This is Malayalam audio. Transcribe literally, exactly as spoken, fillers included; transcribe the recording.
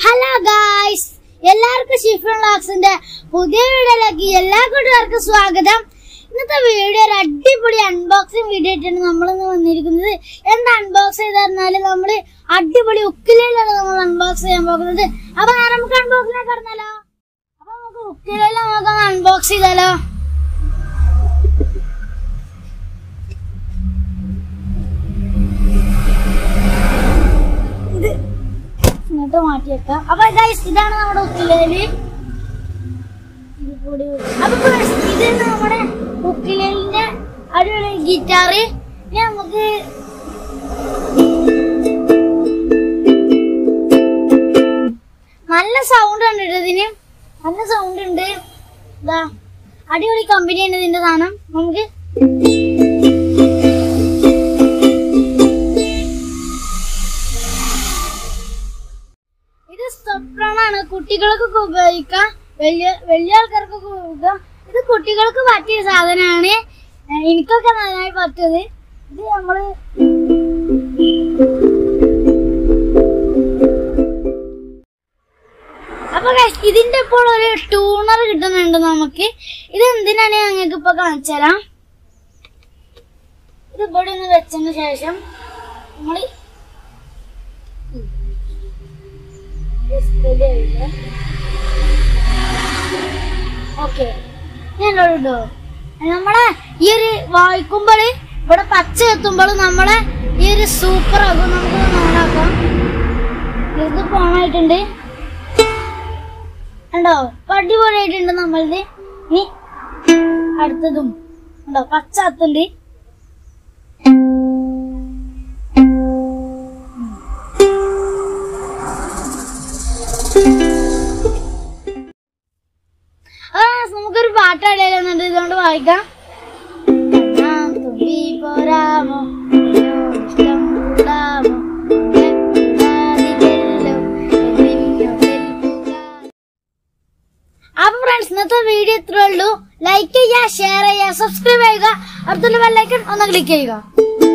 ഹലോ ഗായ്സ്, എല്ലാവർക്കും ഷിഫ്റ്റ് വ്ളോഗ്സിന്റെ പുതിയ വീഡിയോയിലേക്ക് എല്ലാ കൂട്ടുകാർക്കും സ്വാഗതം. ഇന്നത്തെ വീഡിയോ ഒരു അടിപൊളി അൺബോക്സിംഗ് വീഡിയോ ആയിട്ടാണ് നമ്മളിന്ന് വന്നിരിക്കുന്നത്. എന്താ അൺബോക്സ് ചെയ്ത് പറഞ്ഞാല് നമ്മള് അടിപൊളി ഉക്കിലേലാണ് നമ്മൾ അൺബോക്സ് ചെയ്യാൻ പോകുന്നത്. അപ്പൊ നമുക്ക് അൺബോക്സിലേക്ക് കടന്നാലോ? അപ്പൊ നമുക്ക് ഉക്കിലേല നമുക്ക് അൺബോക്സ് ചെയ്താലോ? ഇങ്ങോട്ട് മാറ്റി വെക്കാം. അപ്പൊ ഗൈസ്, ഇതാണ് നമ്മുടെ ഉക്കിലേല്. അപ്പൊ ഇത് നമ്മുടെ ഉക്കിലേലിന്റെ അടിപൊളി ഗിറ്റാറ്. ഇനി നമുക്ക് നല്ല സൗണ്ട് ഉണ്ട് ഇതിന്, നല്ല സൗണ്ട് ഉണ്ട്. ഇതാ അടിപൊളി കമ്പനിയാണ് ഇതിന്റെ സാധനം. നമുക്ക് ഇത് സോപ്രാണാണ്, കുട്ടികൾക്കൊക്കെ ഉപയോഗിക്കാം, വലിയ വലിയ ആൾക്കാർക്കൊക്കെ ഉപയോഗിക്കാം. ഇത് കുട്ടികൾക്ക് പറ്റിയ സാധനമാണ്, എനിക്കൊക്കെ നന്നായി പറ്റത്. ഇത് നമ്മള് അപ്പൊ ഇതിന്റെ ഇപ്പോൾ ഒരു ട്യൂണർ കിട്ടുന്നുണ്ട് നമുക്ക്. ഇത് എന്തിനാണ് ഞങ്ങൾക്ക് ഇപ്പൊ കാണിച്ചു തരാം. ഇത് ഇവിടെ ഒന്ന് വെച്ചതിന് ശേഷം നമ്മള് ഓക്കെ ഞാനോട്ടോ നമ്മളെ ഈ ഒരു വായിക്കുമ്പോള് ഇവിടെ പച്ച എത്തുമ്പോൾ നമ്മളെ ഈ ഒരു സൂപ്പർ ആകും. നമുക്ക് ഓണാക്കാം. ഇത് ഓണായിട്ടുണ്ട് ഉണ്ടോ, അടിപൊളിയായിട്ടുണ്ട് നമ്മളത്. ഇനി അടുത്തതും ഉണ്ടോ, പച്ച എത്തുണ്ട്. നമുക്കൊരു പാട്ടാടിയാലുണ്ട്, ഇതുകൊണ്ട് വായിക്കാം. അപ്പൊ ഫ്രണ്ട്സ്, ഇന്നത്തെ വീഡിയോ ഇത്രേ ഉള്ളൂ. ലൈക്ക് ചെയ്യുക, ഷെയർ ചെയ്യുക, സബ്സ്ക്രൈബ് ചെയ്യുക, അടുത്തുള്ള ബെൽ ഐക്കൺ ഒന്ന് ക്ലിക്ക് ചെയ്യുക.